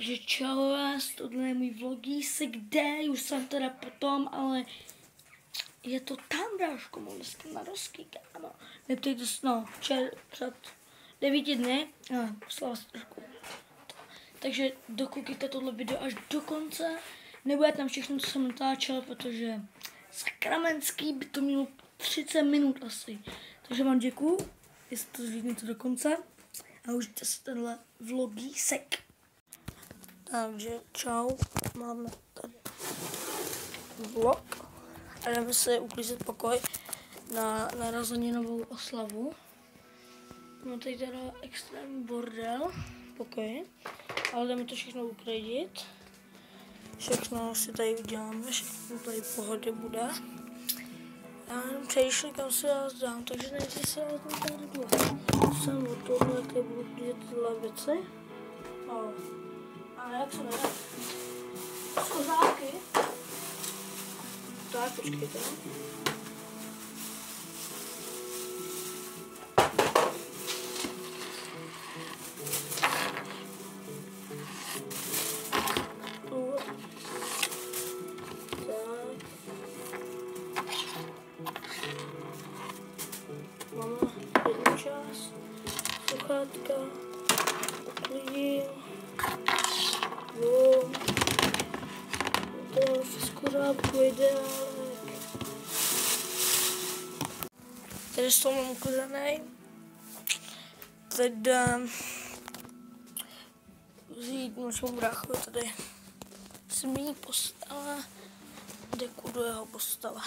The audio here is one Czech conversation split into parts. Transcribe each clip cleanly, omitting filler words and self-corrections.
Takže čau vás, tohle je můj vlogísek day, už jsem teda potom, ale je to tam, bráško, mám dneska narozky, kámo. Neptejte se, no, před 9 dny, poslala se trošku. Takže dokoukejte tohle video až do konce, nebude tam všechno, co jsem natáčel, protože sakramenský by to mělo 30 minut asi. Takže vám děkuju, jestli to zvídnete do konce a užijte si tenhle vlogísek. Takže čau, máme tady vlog a jdeme se uklízet pokoj na narozeninovou oslavu. Mám tady teda extrémní bordel pokoj, ale jdeme to všechno uklidit. Všechno si tady uděláme, všechno tady v pohodě bude. Já jenom přemýšlím, kam se vás dám, takže nejdřív se vás tam tady jdu. Jsem od toho, jaké budu klidit tyhle věci. A jak se jmenuje? Skozáky. Tak, počkejte. Máme jednu část, sluchátka, uklidím, to se skořápku ideálek. Tady s tom mám uklizený. Teď dám vzít našemu bráchovi tady smí postava, deku do jeho postava.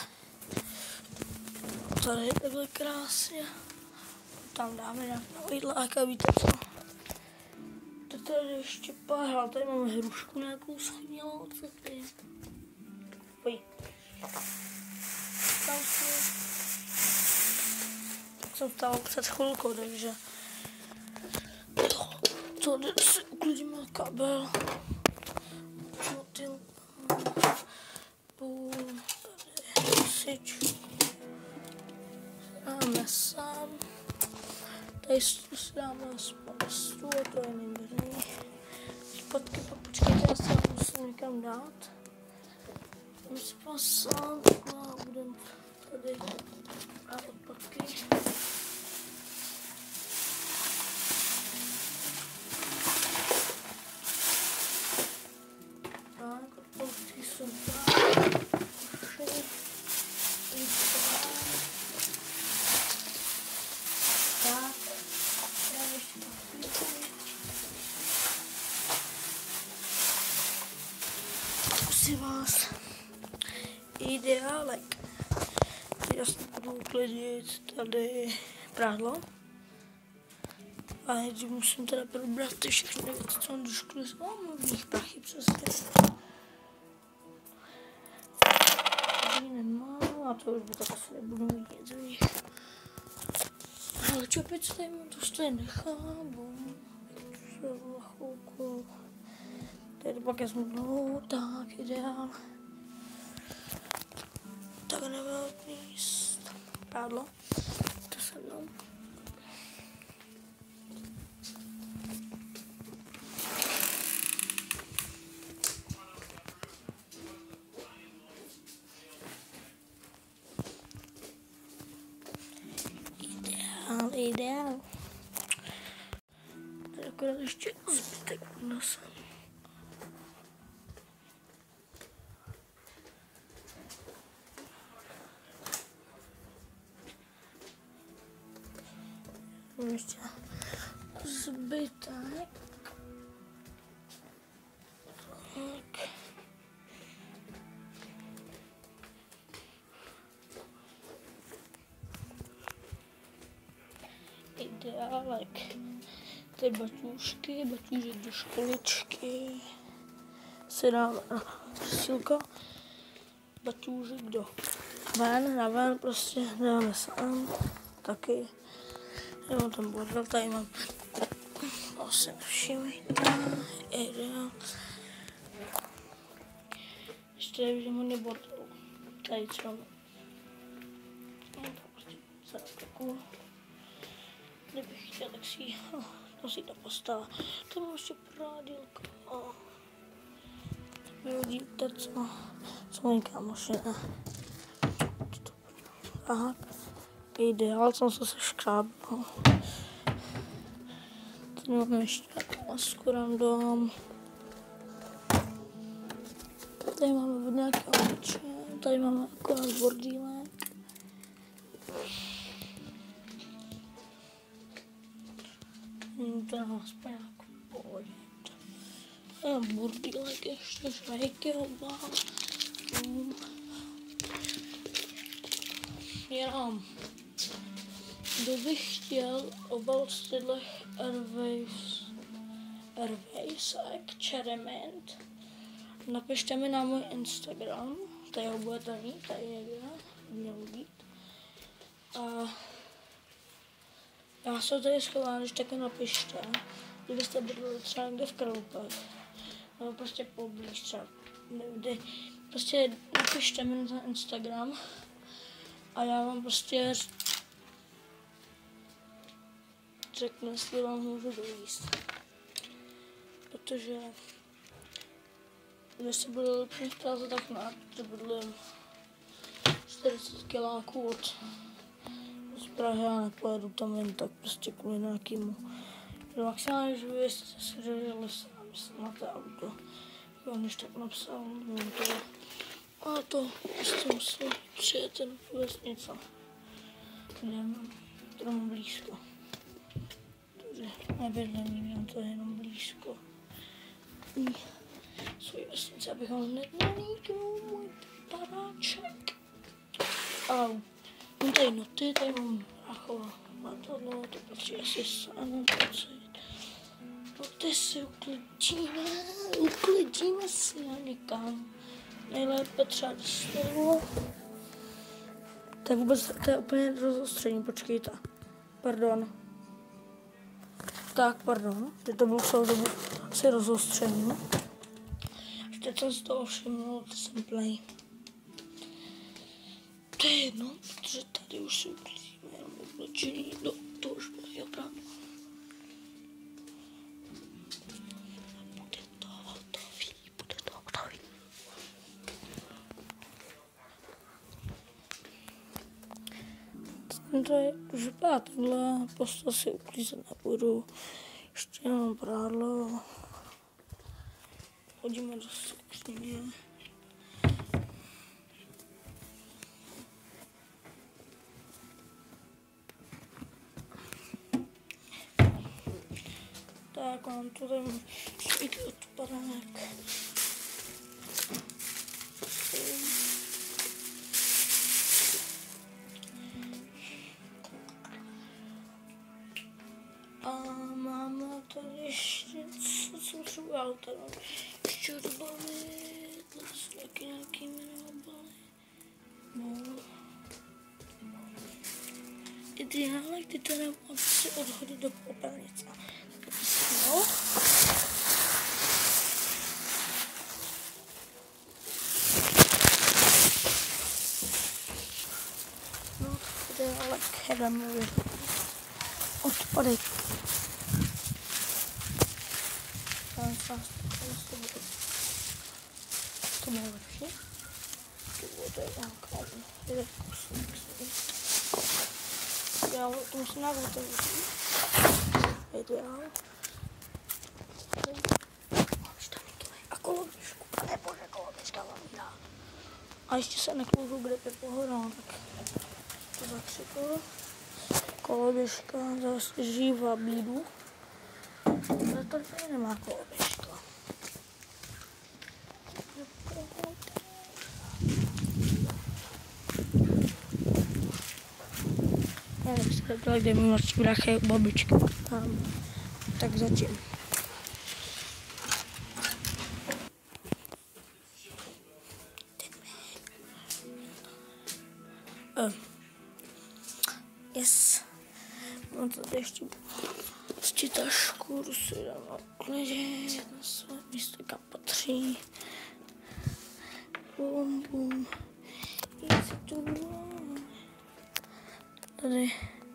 Tady takhle krásně. Tam dáme nějaký jídlák a víte co? To tady ještě pár, tady máme hrušku nějakou schnilou, co tady? Pojď. Tam si... Tak jsem vstal před chvilkou, takže... Tady si uklidíme kabel. Motil. Půl. Tady sič. Dáme sám. Tady si dáme spoustu a to je nejbrný. Zpátky pak počkejte, já se musím někam dát. Dáme si sám a budeme tady dát odpadky. Tak, odpadky jsou tak. Prosím vás, ideálek. Teď jasně budu uklidit tady prádlo. A nejdřív musím teda probrat ty všechny věci, co mám do školy. Mám mých prachy přesně. Tady nemám a to už by tak asi nebudu mít nic z nich. Ale čepice tady mám, to stejně nechám. Na chvilku. Tady pak je smutnou, tak ideál. Tak nebudu míst prádlo. To se mnou. Ideál. Tady akorát ještě zbytek pod nosem. Ještě zbytek. Tak. Ideálek. Ty baťůžky, baťůžek do školičky. Si dáme silka. Baťůžek do ven, na ven prostě dáme sám. Taky. Já mám tam bordel, tady mám asi nevšimejte, ideál. Ještě tady vidím hodně bordelu, tady třeba takovou, kdybych chtěl, tak si to postava. To mám ještě prádílko, Vidíte, co moji kámoši, ne? Tak, ideál, jsem se seškrábnul. Teď máme ještě masku random. Tady máme od nějakého obliče, tady máme akorát bordílek. To je aspoň jako pohodě. Bordílek ještě, švejky, oba. Jenom, kdo by chtěl obal z těchto Airways Experiment, napište mi na můj Instagram, tady ho budete mít, tady někde, měl být. A já se tady schovám, když taky napište, kdybyste bydleli třeba někde v Kralupech, nebo prostě poblíž třeba, někde, prostě napište mi na Instagram a já vám prostě řeknu, jestli vám můžu dojíst. Protože když se bude lepší v Praze, tak ne, protože bydlím 40 kiláků od z Prahy a nepojedu tam jen tak prostě kvůli nějakému. Maximálně, že byste se svěřili sám na to auto. Jo, než tak napsal, no to. A to prostě musím přijet ten vesnice. Kde mám blízko. Takže nebydlím, mám to jenom blízko. Svoji vesnice, abychom nednalíknul můj paráček. Au. Mám tady noty, tady mám rachova matadlo, to patří asi sám pocit. Noty si uklidíme si a někam. Nejlépe třeba do stolu. To je vůbec, to je úplně rozostření, počkejte. Pardon. Tak, pardon, teď to bylo celou dobu asi rozostření. Až teď jsem z toho všiml, to jsem play. To je jedno, protože tady už si uklidíme jenom oblečení, to už bude opravdu. Bude to hotový. To je už takhle, postel si uklízet nebudu. Ještě mám prádlo. Hodíme do skříně. Tak, mám tu tady svítl odpadanek. A máme tady ještě, co jsem třeba tady ještě odbalit, vlastně taky nějaký minobaly. No. Ideálně, ty teda mám si odhodit do popelnice. No. No, tady je ale keramové odpadek. To bylo lepší. To bylo tady nějaká já to musím navůt, ideál. Mám štaníky a koloběžku, nebože, koloběžka vám dá. A ještě se nekloužu, kde je pohoda, tak to zakřikl. Koloběžka, zase žívá bídu. Ale tady nemá koloběžka. Já bych se zeptala, kde mi mladší brácha je babička. Tak zatím. Yes. Mám tady ještě tašku, jdu si dám uklidit na své místo, kam patří. Bum, bum. Tady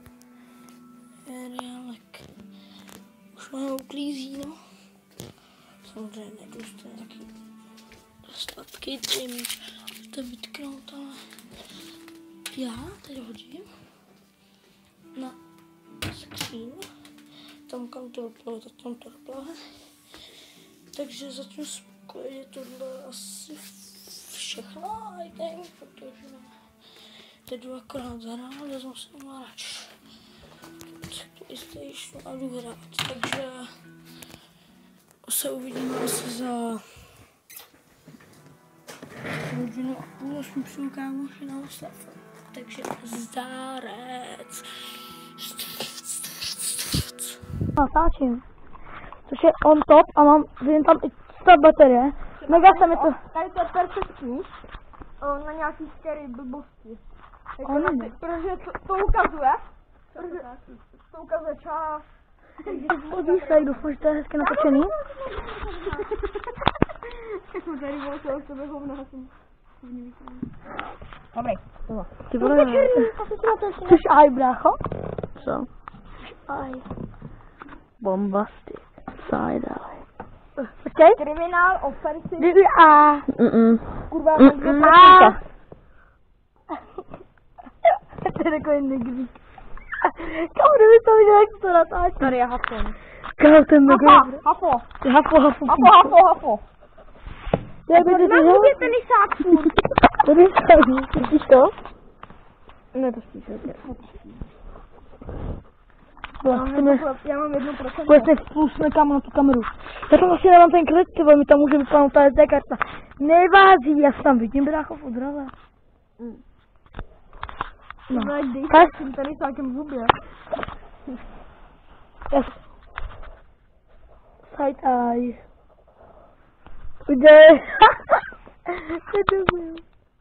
je reálek. Už máme uklízí, no. Samozřejmě nedůste nějaký sladký dřemíč. To vytknout, ale já teď hodím na skříň. Tam kam to doplave, tak tam to doplave. Takže zatím spokojeně tohle asi všechno, I think, protože teď jdu akorát zahrát, vezmu si omláč. PlayStation a jdu hrát, takže se uvidíme asi za hodinu a půl, až mi přijdu kámoši na oslav. Takže zárec. Natáčím. Což je on top a vidím tam i stát baterie. Mega se mi to... Tady to je perfektní na nějaký scary blbosti. Protože to ukazuje. To ukazuje čas. Hodíš tady, doufám, že to je hezky natočený. Jak jsme tady volili od sebe hovna. Dobrý. Ty vole, což aj, brácho? Co? Aj. Bombastic. Side eye. Počkej. Kriminál, offensive. A. Kurva, A. To je takový negřík. Kámo, kdyby to viděl, jak to natáčí. Tady je hafon. Kámo, to je mega. Hafo. Hafo. Jak by to viděl? Ten isák furt. Tady je vidíš to? Ne, to spíš hodně. Já mám 1%. Vlastně spusne kámo na tu kameru. Já tam vlastně nemám ten klid, tyvo, mi tam může vypadnout ta SD karta. Nevází, já se tam vidím, brácho, v odraze. No. Tak? Jsem tady sákem v zubě. Yes. Side eye. Kde? To je dobrý.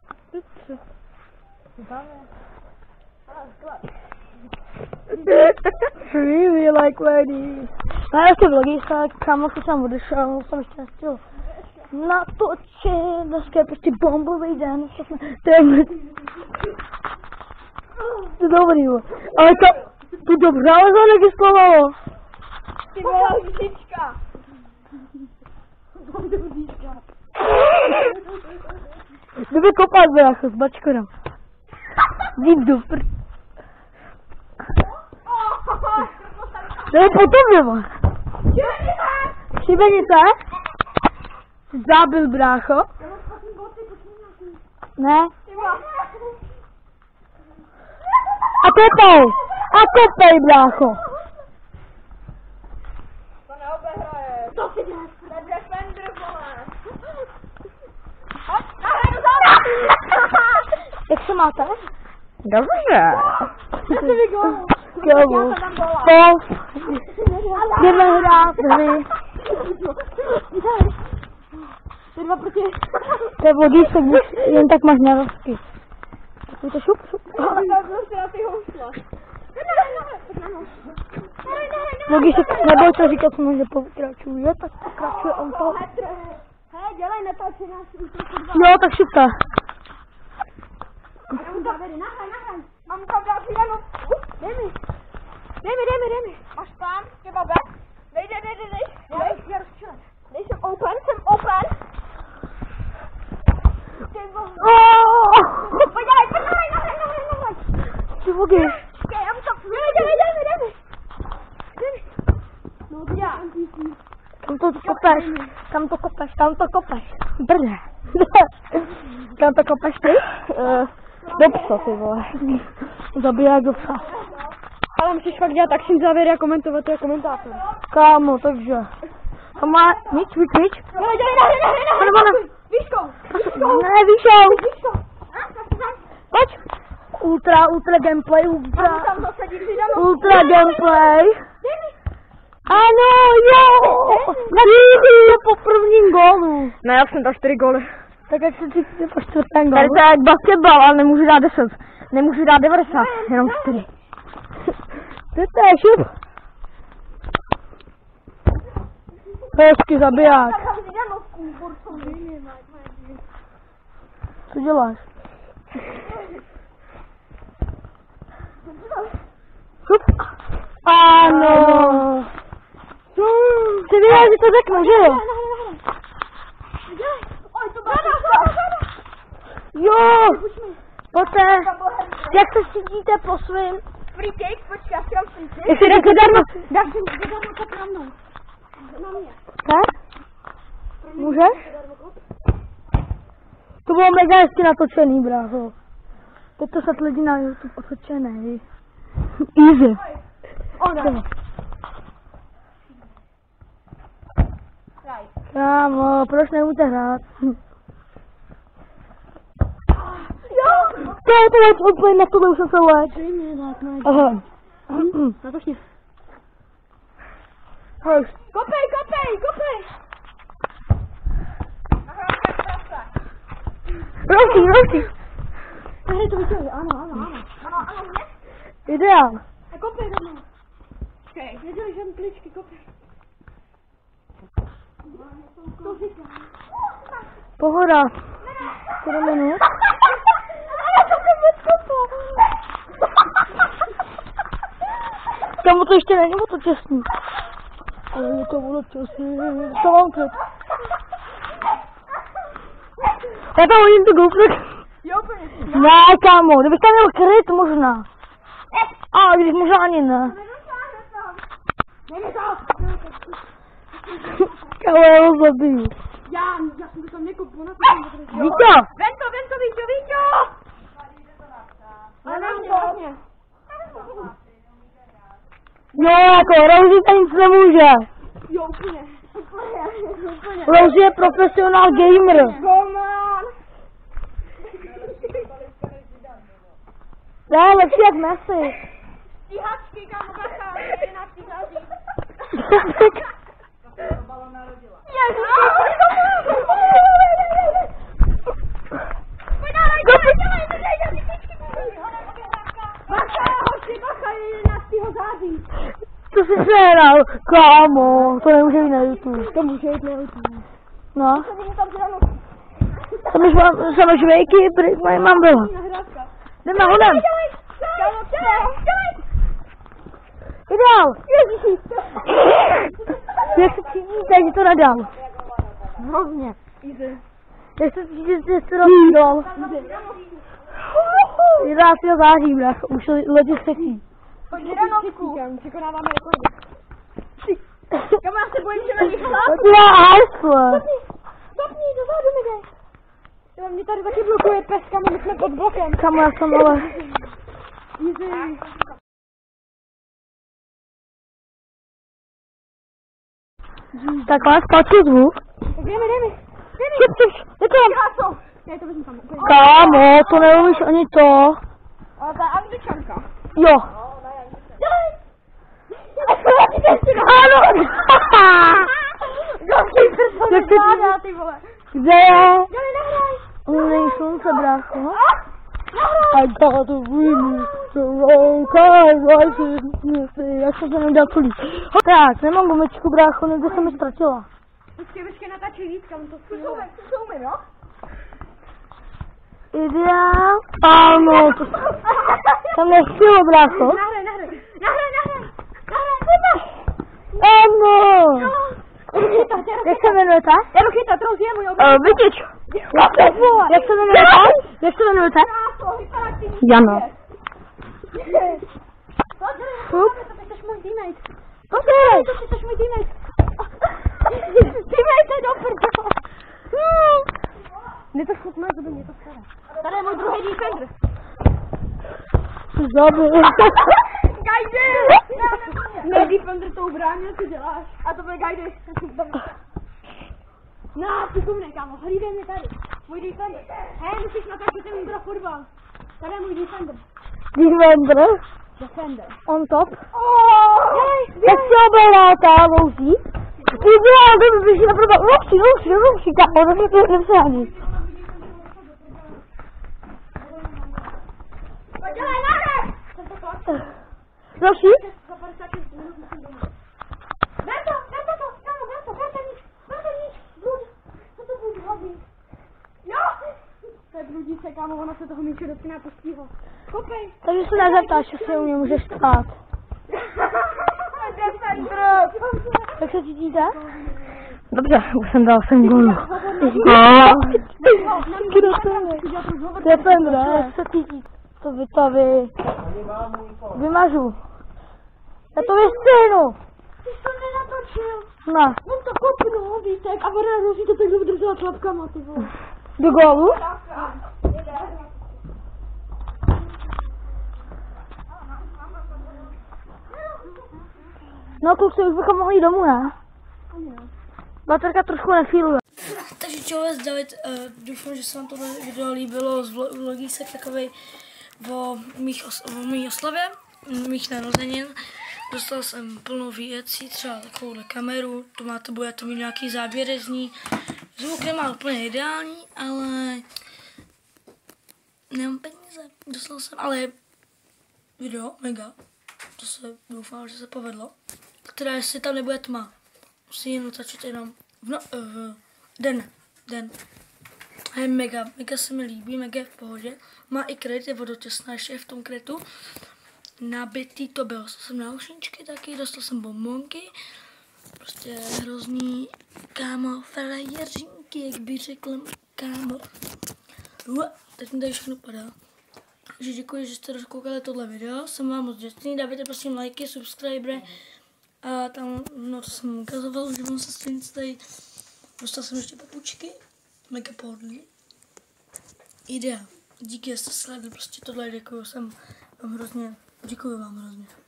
Really like lady. Já ještě vlogy, kámo se tam odešel, jsem ještě nestihl natočit, dneska je prostě bombový den, to je dobrý, ale to dobře, ale zaregistrovalo. Ty vole, lžička. Kdyby kopat, brácho, s bačkorem. Deep do to je potom, nebo? Šibenice? Zabil, brácho? Ne? A kopej, brácho. To neobehraje. To si děláš. Defender, vole. Nahraju Jak se máte? Dobře. Kámo. Jdeme hrát hry. To je vodíček, jen tak máš narosky. Je to šup? Vodíček, neboj to říkat, že pokračuje, tak pokračuje on to. Hej, dělej, netoči nás. Jo, tak šupta. Nahraj. Mám tam další danu. Dej mi. Máš tam, kebabe? Dej. Já rozčilem. Dej, jsem open. Pojď, nahraj. Ty vogy. Já mu to... Dej mi. No, já. Kam to kopeš? Brde. Kam to kopeš ty? Do psa, ty vole. Zabiják do psa. Ale musíš fakt dělat akční závěry a komentovat, to je komentátor. Kámo, takže. To má nič. Nahraj. Výškou. Ne, výškou. Pojď. Ultra gameplay, ultra gameplay. Ano, jo! Na po prvním gólu. Ne, já jsem dal 4 góly. Tak jak se cítíte po čtvrtém gólu? Tady to je jak basketbal, ale nemůžu dát 10. Nemůžu dát 90, jenom 4. To je šup. Hezky zabiják. Co děláš? Šup. Ano. Ty věděl, že to řeknu, že jo? Oj, to bylo Jo! Poté, jak se cítíte po svým? Free cake, počkej, já si mám free cake. Jestli dáš zadarmo. Dáš si zadarmo kop na mnou. Na mě. Tak? Můžeš? To bylo mega hezky natočený, brácho. Teď to snad lidi na YouTube otočený. Easy. Ona. Kámo, proč nemůžete hrát? Jo! To je odpověď, na tohle už jsem se léč. Aha. Natočně. Hej. Kopej, kopej, kopej! Rousí. Hej, to vytěli, ano, mě? Ideál. A kopej do mnou. Počkej, nedělej žádný kličky, kopej. To říkám. Pohoda. 7 minut. Tomu to ještě není moc čestný. Ale je to bylo čestný. To mám klid. Já tam hodím tu GoPro. Jo, úplně. Ne, kámo, kdybych tam měl kryt možná. A když možná ani ne. Dej mi to! Kámo, já ho zabiju. Já jsem to tam nekopil na to. Víťo! Ven to, Víťo! Ale na mě. Jo, jako, Rosie tam nic nemůže. Jo, úplně. Rosie je profesionál gamer. Come on! Ne, lepší jak Messi. Stíhačky, kámo, bacha, je na stíhačky. Co jsi přehrál? Kámo, to nemůže být na YouTube. To může být na YouTube. No. Jsem žvejky, moje mám bylo. Jdeme hodem. Ideál. Jak se cítíte, že to nedal? Hrozně. Jak se cítíte, že jste rozhodol? 11. září, brach, už lidi setí. Pojď ranovku. Překonáváme rekordy. Kamo, já se bojím, že na nich Pojď na Arsle. Stopni, dozadu mi dej. Jo, mě tady taky blokuje pes, kamo, my jsme pod blokem. Kamo, já jsem ale... Easy. Tak vás patří zvuk. Tak jdeme. Je to... Kráso. Já to vezmu tam. Kámo, to neumíš ani to. Ale ta Angličanka. Jo. Ano. Jak ty Vláda, ty vole. Kde je? Dělej, nehraj. Není slunce, brácho. I got a dream, the road rises. Já jsem se neudělal celý. Tak, nemám gumičku, brácho, někde jsem mi ztratila. Počkej, natáčej víc, kam to zkusíme, jo? Ideál. Ano, to tam nechtělo, brácho. Nahraj. Ano. Jak se jmenujete? Já jdu chytat, Rosie, můj oblíbený. Vytěč. Jak se jmenujete? Jana. To jsi můj teammate. Poslouchej. To jsi můj teammate. Teammate, do prdele. Mě to chutná, to by mě to chtěla. Tady je můj druhý defender. Zabil. Gajdy! Ne, defender to ubránil, co děláš? A to bude Gajdy. No, ty kumne, kámo, hlídej mě tady. Můj defender. Hej, musíš natáčet ten pro fotbal. Tady je můj defender. Defender. On top. Jej, Jak se obehráte, Rousí? Ideál, to by vyšli naprosto. Rousí, kámo, to se to nevzání. Dělej, nahraj! Rousí? Za 56 minut musím doma. Ber to, kámo, berte nič. Blud. Co to bude hlavní? Jo! To je bludice, kámo, ona se toho míče dotkne a postího. Kopej. Takže se nezeptáš, jestli u mě můžeš stát. Jak se cítíte? Dobře, už jsem dal 7 gólů. To je Pendra, 10 000. To vymažu. Já to vystřihnu. Ty jsi to nenatočil. Ne. No to kopnu, Vítek, a ona nosí to tak vydržela tlapkama, ty vole. Do gólu? No kluci, už bychom mohli domů, ne? Baterka trošku nefíluje. Takže čau, David, doufám, že se vám tohle video líbilo z vlogísek takovej o mých oslavě, mých narozenin. Dostal jsem plno věcí, třeba takovouhle kameru, bude to mít nějaký záběry z ní. Zvuk nemá úplně ideální, ale nemám peníze, dostal jsem, ale video, mega, to se doufám, že se povedlo. Teda jestli tam nebude tma, musím jen natočit jenom den. Je mega se mi líbí, mega v pohodě. Má i kredit, je vodotěsná, ještě je v tom kretu. Nabitý to bylo, dostal jsem náušničky taky, dostal jsem bombonky. Prostě hrozný, kámo, frajeřinky, jak by řekl, kámo. Teď mi tady všechno padá. Takže děkuji, že jste dokoukali tohle video, jsem vám moc vděčný, dávajte prosím lajky, subscribery. A tam, no to jsem ukazoval, že mám se stejně tady. Dostal jsem ještě papučky, mega pohodlný. Idea. Díky, že jste sledli prostě tohle, děkuji vám hrozně.